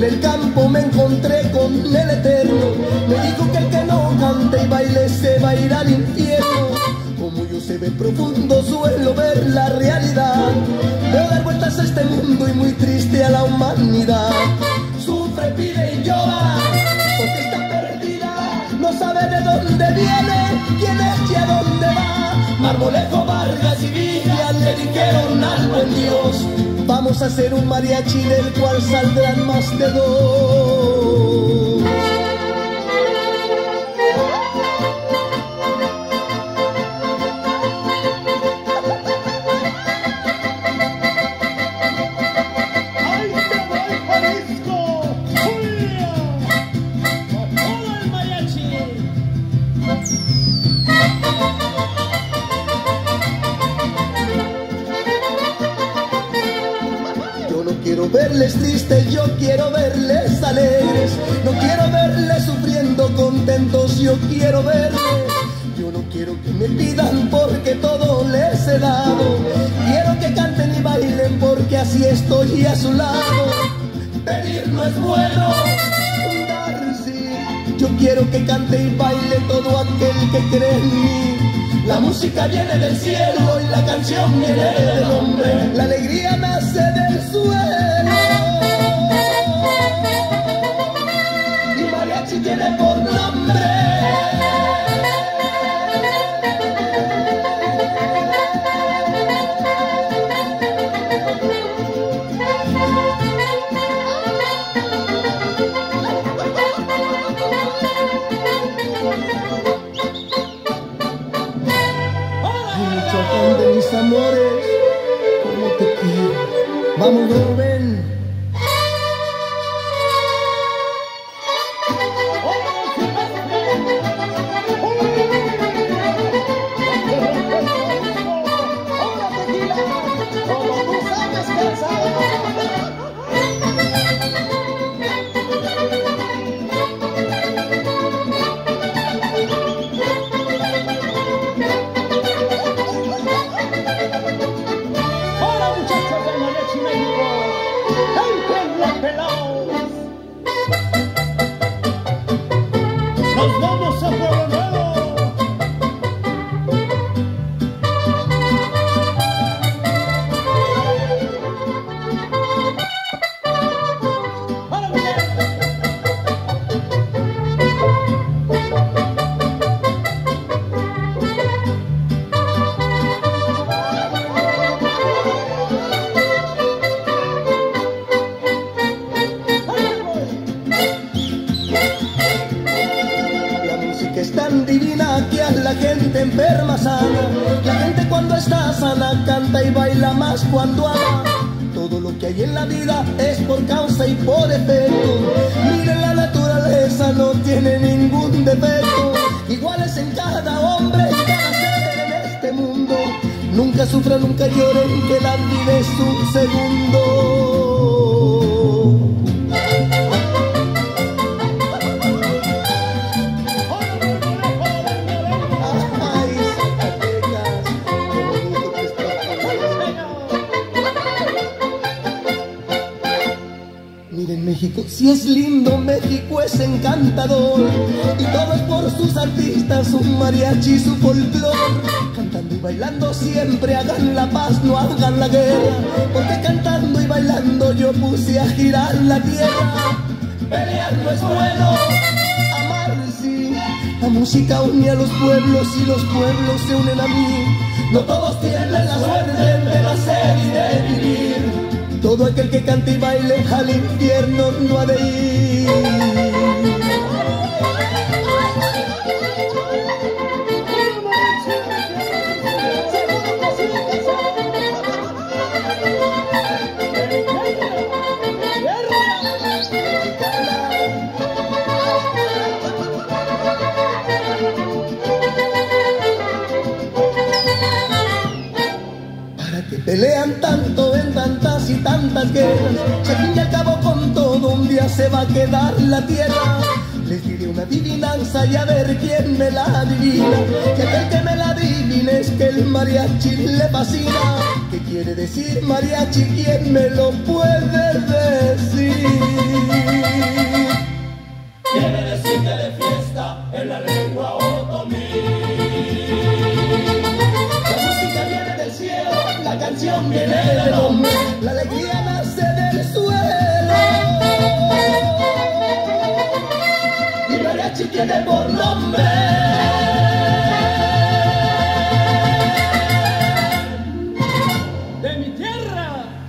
En el campo me encontré con el Eterno, me dijo que el que no cante y baile se va a ir al infierno. Como yo se ve profundo suelo ver la realidad, veo dar vueltas a este mundo y muy triste a la humanidad. Sufre, pide y llora, porque está perdida, no sabe de dónde viene, quién es y a dónde va. Marmolejo, Vargas y Villa le dijeron al buen Dios: vamos a hacer un mariachi del cual saldrán más de dos. Quiero verles tristes, yo quiero verles alegres, no quiero verles sufriendo contentos, yo quiero verles. Yo no quiero que me pidan porque todo les he dado, quiero que canten y bailen porque así estoy a su lado. Pedir no es bueno, dar sí. Yo quiero que cante y baile todo aquel que cree en mí. La música viene del cielo y la canción viene del hombre. La alegría nace del suelo y mariachi tiene por nombre. Chocón de mis amores, como te quiero. Vamos, Rubén. Nos vamos a Pueblo Nuevo. Es tan divina que a la gente enferma sana. La gente cuando está sana canta y baila más cuando ama. Todo lo que hay en la vida es por causa y por efecto. Miren, la naturaleza no tiene ningún defecto. Iguales en cada hombre y cada ser en este mundo. Nunca sufran, nunca lloren, que la vida es un segundo. Miren México, si es lindo, México es encantador. Y todo es por sus artistas, su mariachi, su folclor. Cantando y bailando siempre hagan la paz, no hagan la guerra. Porque cantando y bailando yo puse a girar la tierra. Pelear no es bueno, amar sí. La música une a los pueblos y los pueblos se unen a mí. No todos tienen la suerte de nacer y de vivir. Todo aquel que cante y baile al infierno no ha de ir. Pelean tanto en tantas y tantas guerras, que al fin y al cabo con todo un día se va a quedar la tierra. Les diré una adivinanza y a ver quién me la adivina. Que aquel que me la adivine es que el mariachi le fascina. ¿Qué quiere decir mariachi? ¿Quién me lo puede decir? tierra.